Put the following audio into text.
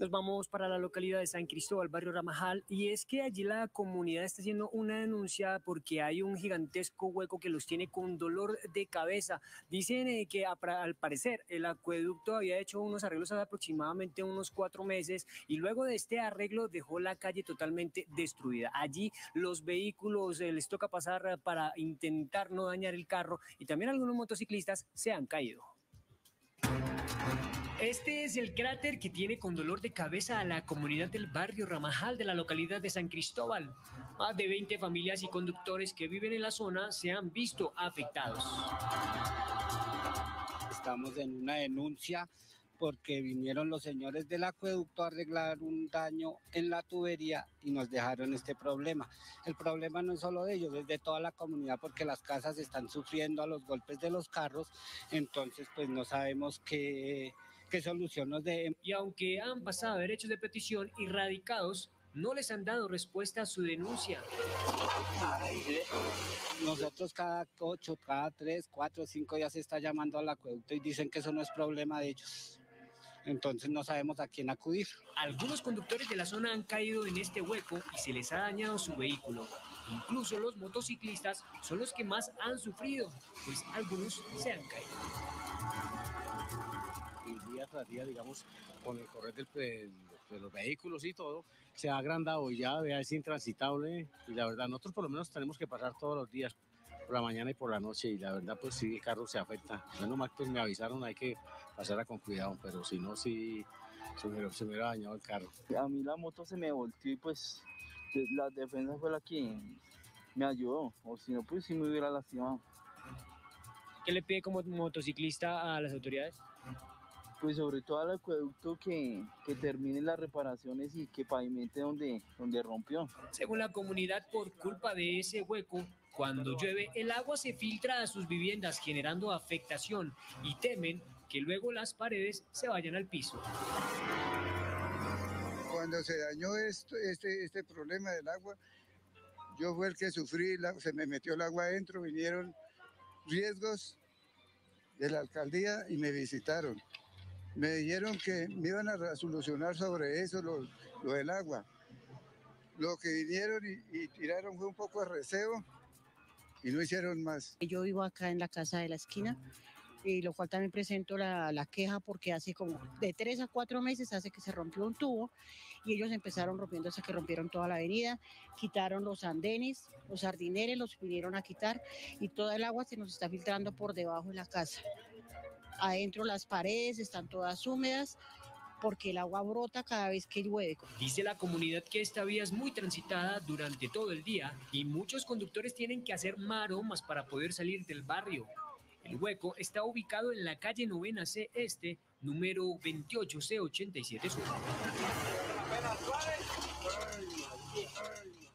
Nos vamos para la localidad de San Cristóbal, barrio Ramajal, y es que allí la comunidad está haciendo una denuncia porque hay un gigantesco hueco que los tiene con dolor de cabeza. Dicen que al parecer el acueducto había hecho unos arreglos hace aproximadamente unos 4 meses y luego de este arreglo dejó la calle totalmente destruida. Allí los vehículos les toca pasar para intentar no dañar el carro y también algunos motociclistas se han caído. Este es el cráter que tiene con dolor de cabeza a la comunidad del barrio Ramajal de la localidad de San Cristóbal. Más de 20 familias y conductores que viven en la zona se han visto afectados. Estamos en una denuncia porque vinieron los señores del acueducto a arreglar un daño en la tubería y nos dejaron este problema. El problema no es solo de ellos, es de toda la comunidad porque las casas están sufriendo a los golpes de los carros, entonces pues no sabemos qué solución nos den. Y aunque han pasado derechos de petición y radicados, no les han dado respuesta a su denuncia. Nosotros cada 8, cada 3, 4, 5 días se está llamando al acueducto y dicen que eso no es problema de ellos. Entonces no sabemos a quién acudir. Algunos conductores de la zona han caído en este hueco y se les ha dañado su vehículo. Incluso los motociclistas son los que más han sufrido, pues algunos se han caído. Y día tras día, digamos, con el correr de los vehículos y todo, se ha agrandado y ya es intransitable. Y la verdad, nosotros por lo menos tenemos que pasar todos los días, por la mañana y por la noche, y la verdad, pues sí, el carro se afecta. Menos mal, pues me avisaron, hay que pasarla con cuidado, pero si no, sí, se me hubiera dañado el carro. A mí la moto se me volteó y pues la defensa fue la que me ayudó, o si no, pues sí me hubiera lastimado. ¿Qué le pide como motociclista a las autoridades? Pues sobre todo al acueducto que termine las reparaciones y que pavimente donde rompió. Según la comunidad, por culpa de ese hueco, cuando llueve, el agua se filtra a sus viviendas generando afectación y temen que luego las paredes se vayan al piso. Cuando se dañó este problema del agua, yo fui el que sufrí, se me metió el agua adentro, vinieron riesgos de la alcaldía y me visitaron. Me dijeron que me iban a solucionar sobre eso, lo del agua. Lo que vinieron y tiraron fue un poco de receo y no hicieron más. Yo vivo acá en la casa de la esquina, y lo cual también presento la queja porque hace como de 3 a 4 meses hace que se rompió un tubo y ellos empezaron rompiendo hasta que rompieron toda la avenida, quitaron los andenes, los jardineres los vinieron a quitar y toda el agua se nos está filtrando por debajo de la casa. Adentro las paredes están todas húmedas porque el agua brota cada vez que llueve. Dice la comunidad que esta vía es muy transitada durante todo el día y muchos conductores tienen que hacer maromas para poder salir del barrio. El hueco está ubicado en la calle 9ª C Este, número 28C87 Sur.